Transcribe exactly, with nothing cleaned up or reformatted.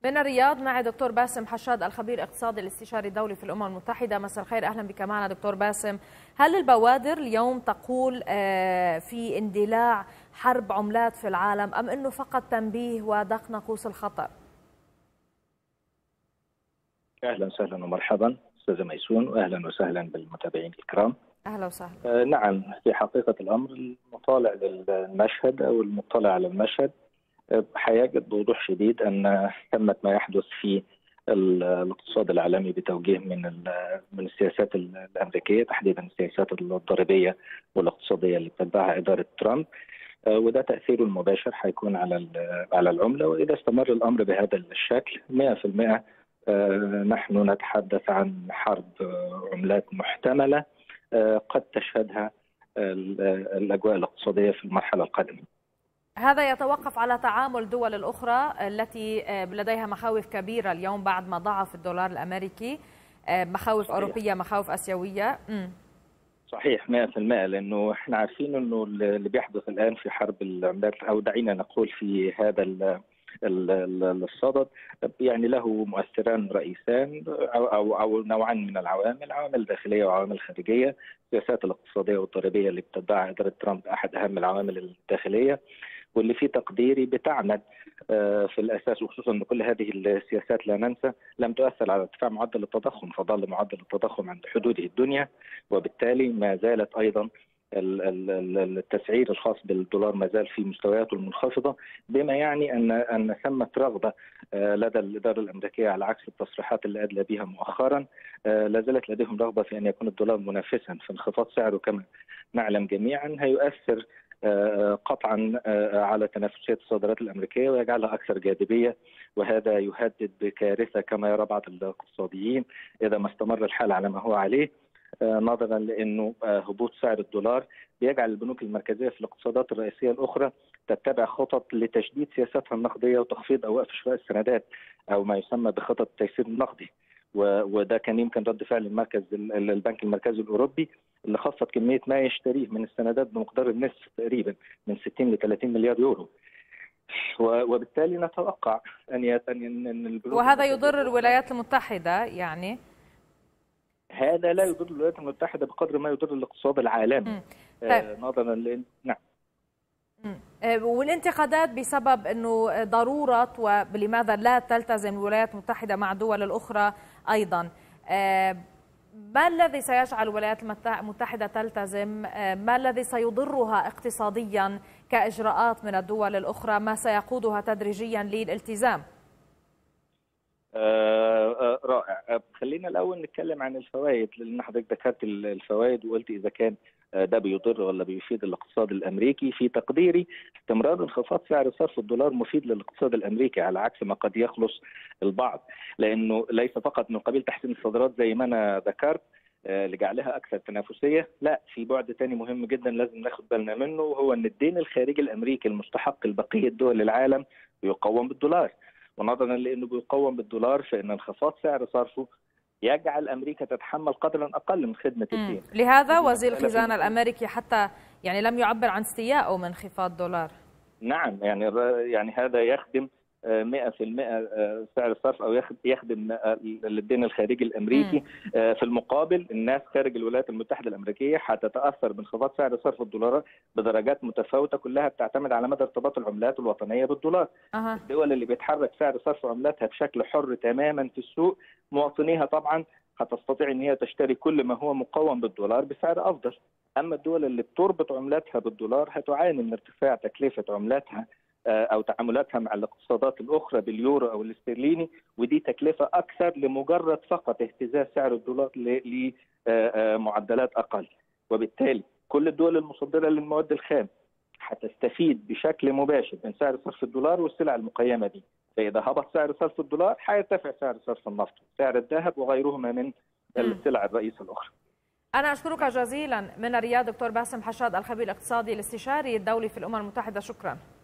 من الرياض معي دكتور باسم حشاد الخبير الاقتصادي الاستشاري الدولي في الأمم المتحدة. مساء الخير، أهلا بك معنا دكتور باسم. هل البوادر اليوم تقول في اندلاع حرب عملات في العالم أم أنه فقط تنبيه ودق ناقوس الخطر؟ أهلا وسهلا ومرحبا أستاذة ميسون، وأهلا وسهلا بالمتابعين الكرام. أهلا وسهلا. آه نعم، في حقيقة الأمر المطالع للمشهد أو المطلع على المشهد حيجد بوضوح شديد أن ثمة ما يحدث في الاقتصاد العالمي بتوجيه من من السياسات الأمريكية، تحديدا السياسات الضريبية والاقتصادية اللي بتتبعها إدارة ترامب، وده تأثيره المباشر حيكون على على العملة. وإذا استمر الأمر بهذا الشكل مئة في المئة نحن نتحدث عن حرب عملات محتملة قد تشهدها الأجواء الاقتصادية في المرحلة القادمة. هذا يتوقف على تعامل الدول الأخرى التي لديها مخاوف كبيرة اليوم بعد ما ضعف الدولار الأمريكي، مخاوف صحيح. أوروبية، مخاوف آسيوية. م. صحيح مئة في المئة، لأنه احنا عارفين أنه اللي بيحدث الآن في حرب العملات، أو دعينا نقول في هذا الصدد، يعني له مؤثران رئيسان أو, أو, أو نوعان من العوامل، عوامل داخلية وعوامل خارجية. السياسات الاقتصادية والضريبية اللي بتتبعها إدارة ترامب أحد أهم العوامل الداخلية، واللي في تقديري بتعمد في الأساس، وخصوصا أن كل هذه السياسات لا ننسى لم تؤثر على ارتفاع معدل التضخم، فظل معدل التضخم عند حدوده الدنيا، وبالتالي ما زالت أيضا التسعير الخاص بالدولار ما زال في مستوياته المنخفضة، بما يعني أن أن ثمة رغبة لدى الإدارة الأمريكية على عكس التصريحات اللي أدلى بها مؤخرا. لا زالت لديهم رغبة في أن يكون الدولار منافسا، فانخفاض سعره كما نعلم جميعا هيؤثر قطعا على تنافسية الصادرات الأمريكية ويجعلها أكثر جاذبية، وهذا يهدد بكارثة كما يرى بعض الاقتصاديين إذا ما استمر الحال على ما هو عليه، نظرا لأنه هبوط سعر الدولار بيجعل البنوك المركزية في الاقتصادات الرئيسية الأخرى تتبع خطط لتشديد سياستها النقدية وتخفيض أو وقف شراء السندات، أو ما يسمى بخطط التيسير النقدي. وده كان يمكن رد فعل المركز البنك المركزي الأوروبي اللي خفض كمية ما يشتريه من السندات بمقدار النصف تقريبا من ستين ل ثلاثين مليار يورو، وبالتالي نتوقع أن أن البنوك وهذا يضر الولايات المتحدة. يعني هذا لا يضر الولايات المتحدة بقدر ما يضر الاقتصاد العالمي. آه نظرا لأن نعم والانتقادات بسبب أنه ضرورة ولماذا لا تلتزم الولايات المتحدة مع الدول الأخرى أيضا. ما الذي سيجعل الولايات المتحدة تلتزم؟ ما الذي سيضرها اقتصاديا كإجراءات من الدول الأخرى؟ ما سيقودها تدريجيا للالتزام؟ آه آه رائع. خلينا الأول نتكلم عن الفوائد، لأن حضرتك ذكرت الفوائد وقلت إذا كان ده بيضر ولا بيفيد الاقتصاد الأمريكي. في تقديري استمرار انخفاض سعر صرف الدولار مفيد للاقتصاد الأمريكي على عكس ما قد يخلص البعض، لأنه ليس فقط من قبيل تحسين الصادرات زي ما أنا ذكرت لجعلها أكثر تنافسية، لا، في بعد تاني مهم جدا لازم ناخد بالنا منه، وهو أن الدين الخارجي الأمريكي المستحق لبقية دول العالم بيقوم بالدولار، ونظرا لأنه بيقوم بالدولار فإن انخفاض سعر صرفه يجعل أمريكا تتحمل قدرا أقل من خدمة الدين. لهذا وزير الخزانة الأمريكي حتى يعني لم يعبر عن استيائه من انخفاض دولار. نعم، يعني يعني هذا يخدم مئة في المئة سعر الصرف، أو يخدم الدين الخارجي الأمريكي. م. في المقابل الناس خارج الولايات المتحدة الأمريكية حتتأثر بانخفاض سعر صرف الدولار بدرجات متفاوتة، كلها بتعتمد على مدى ارتباط العملات الوطنية بالدولار. أه. الدول اللي بيتحرك سعر صرف عملاتها بشكل حر تماما في السوق، مواطنيها طبعا هتستطيع ان هي تشتري كل ما هو مقوم بالدولار بسعر افضل. اما الدول اللي بتربط عملاتها بالدولار هتعاني من ارتفاع تكلفة عملاتها او تعاملاتها مع الاقتصادات الاخرى باليورو او الاسترليني، ودي تكلفة اكثر لمجرد فقط اهتزاز سعر الدولار لمعدلات اقل. وبالتالي كل الدول المصدرة للمواد الخام هتستفيد بشكل مباشر من سعر صرف الدولار والسلع المقيمة دي، فإذا هبط سعر صرف الدولار هيرتفع سعر صرف النفط، سعر الذهب وغيرهما من السلع الرئيسة الأخرى. أنا أشكرك جزيلا. من الرياض دكتور باسم حشاد الخبير الاقتصادي الاستشاري الدولي في الأمم المتحدة، شكرا.